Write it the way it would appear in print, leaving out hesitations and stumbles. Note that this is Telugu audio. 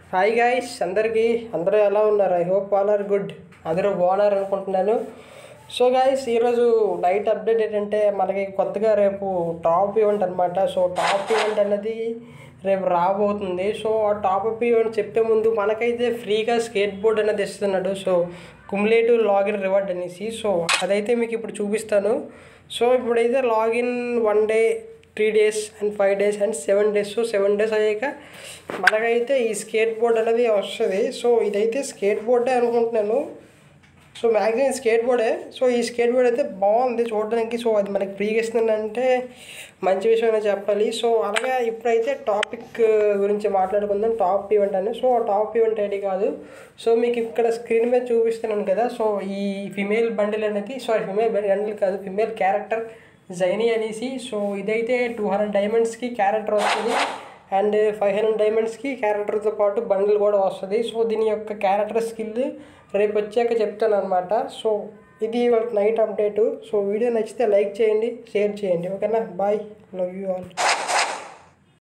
హాయ్ గాయ్స్, అందరూ ఎలా ఉన్నారు? I hope all are good. అందరూ బాగున్నారు అనుకుంటున్నాను. సో గాయ్స్, ఈరోజు నైట్ అప్డేట్ ఏంటంటే మనకి కొత్తగా రేపు టాప్ ఈవెంట్ అనమాట. సో టాప్ ఈవెంట్ అనేది రేపు రాబోతుంది. సో ఆ టాప్ ఈవెంట్ చెప్పే ముందు మనకైతే ఫ్రీగా స్కేట్ బోర్డ్ అనేది ఇస్తున్నాడు. సో కుములేటివ్ లాగిన్ రివార్డ్ అనేసి. సో అదైతే మీకు ఇప్పుడు చూపిస్తాను. సో ఇప్పుడైతే login 1 day, 3 days and 5 days and 7 days. So 7 days అయ్యాక మనకైతే ఈ స్కేట్ బోర్డ్ అనేది వస్తుంది. సో ఇదైతే స్కేట్ బోర్డే అనుకుంటున్నాను. సో మ్యాక్సిమం స్కేట్ బోర్డే. సో ఈ స్కేట్ బోర్డ్ అయితే బాగుంది చూడడానికి. సో అది మనకి ఫ్రీగా ఇస్తుందంటే మంచి విషయం అని చెప్పాలి. సో అలాగే ఇప్పుడైతే టాపిక్ గురించి మాట్లాడుకుందాం. టాప్ ఈవెంట్ అని. సో టాప్ ఈవెంట్ ఐడి కాదు. సో మీకు ఇక్కడ స్క్రీన్ మీద చూపిస్తున్నాను కదా. సో ఈ ఫిమేల్ బండిల్ అనేది, ఫిమేల్ బండిల్ కాదు, ఫిమేల్ క్యారెక్టర్ జైనీ అనేసి. సో ఇదైతే 200 డైమండ్స్కి క్యారెక్టర్ వస్తుంది అండ్ 500 డైమండ్స్కి క్యారెక్టర్తో పాటు బండిల్ కూడా వస్తుంది. సో దీని యొక్క క్యారెక్టర్ స్కిల్ రేపు వచ్చాక చెప్తాను అనమాట. సో ఇది నైట్ అప్డేటు. సో వీడియో నచ్చితే లైక్ చేయండి, షేర్ చేయండి. ఓకేనా? Bye, love you all.